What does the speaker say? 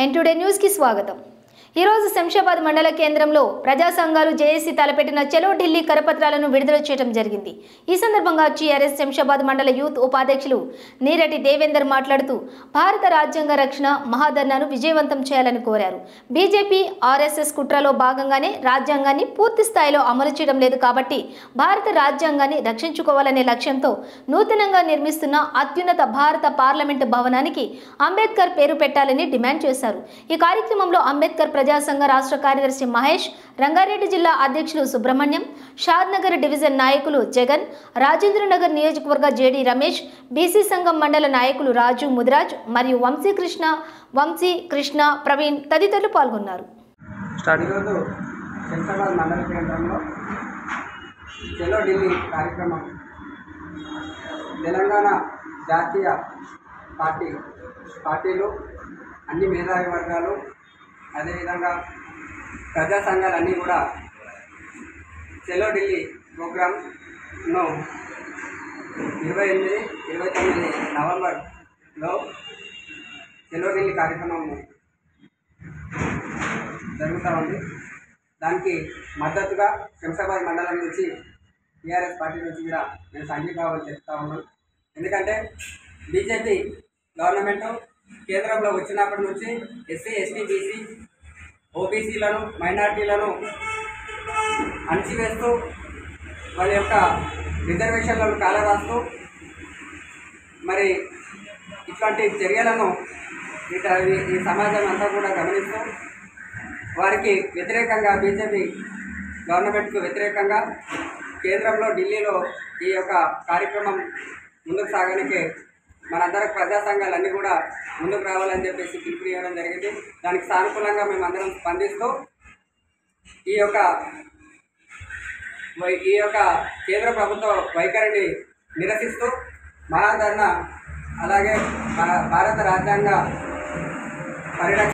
Nine today news కి స్వాగతం। ఈ రోజు శంషాబాద్ మండల కేంద్రంలో ప్రజా సంఘాలు జేఏసీ తలపెట్టిన చలో ఢిల్లీ కరపత్రాలను విడుదల చేయడం జరిగింది। ఈ సందర్భంగా టీఆర్ఎస్ శంషాబాద్ మండల యూత్ ఉపాధ్యక్షులు నీరటి దేవేందర్ మాట్లాడుతూ భారత రాజ్యాంగ రక్షణ మహాధర్నాను విజయవంతం చేయాలని కోరారు। బీజేపీ ఆర్ఎస్ఎస్ కుట్రలో భాగంగానే రాజ్యాంగాన్ని పూర్తి స్థాయిలో అమలు చేయడం లేదు కాబట్టి భారత రాజ్యాంగాన్ని రక్షించుకోవాలనే లక్ష్యంతో నూతనంగా నిర్మిస్తున్న అత్యున్నత భారత పార్లమెంటు భవనానికి అంబేద్కర్ పేరు పెట్టాలని డిమాండ్ చేశారు। ఈ కార్యక్రమంలో అంబేద్కర్ ప్రజా సంఘ రాష్ట్ర కార్యదర్శి మహేష్, రంగారెడ్డి జిల్లా అధ్యక్షులు సుబ్రహ్మణ్యం, షాద్నగర్ డివిజన్ నాయకులు జగన్, రాజేంద్రనగర్ నియోజకవర్గ జేడి రమేష్, బీసీ సంఘం మండల నాయకులు రాజు ముదిరాజ్ మరియు వంశీ కృష్ణ ప్రవీణ్ తదితరులు పాల్గొన్నారు। శంషాబాద్ మండల కేంద్రంలో చలో ఢిల్లీ కార్యక్రమం తెలంగాణ జాతీయ పార్టీలు అన్ని మేధావి వర్గాలు అదేవిధంగా ప్రజా సంఘాలన్నీ కూడా చలో ఢిల్లీ ప్రోగ్రామ్ను 28, 29 నవంబర్లో చలో ఢిల్లీ కార్యక్రమం జరుగుతూ ఉంది। దానికి మద్దతుగా శంషాబాద్ మండలం నుంచి టీఆర్ఎస్ పార్టీ నుంచి కూడా నేను సంఘీభావం చెప్తా ఉన్నాను। ఎందుకంటే బీజేపీ గవర్నమెంటు కేంద్రంలో వచ్చినప్పటి నుంచి ఎస్సీ, ఎస్టీ, బీసీ, ఓబీసీలను, మైనార్టీలను అణచివేస్తూ వాళ్ళ యొక్క రిజర్వేషన్లను కాలరాస్తూ మరి ఇట్లాంటి చర్యలను ఈ సమాజం అంతా కూడా గమనిస్తూ వారికి వ్యతిరేకంగా బీజేపీ గవర్నమెంట్కు వ్యతిరేకంగా కేంద్రంలో ఢిల్లీలో ఈ యొక్క కార్యక్రమం ముందుకు సాగడానికి మనందరం ప్రజా సంఘాలన్నీ కూడా ముందుకు రావాలని చెప్పేసి పిలుపునివ్వడం జరిగింది। దానికి సానుకూలంగా మేమందరం స్పందిస్తూ ఈ యొక్క కేంద్ర ప్రభుత్వ వైఖరిని నిరసిస్తూ మహాధర్నా అలాగే భారత రాజ్యాంగ పరిరక్షణ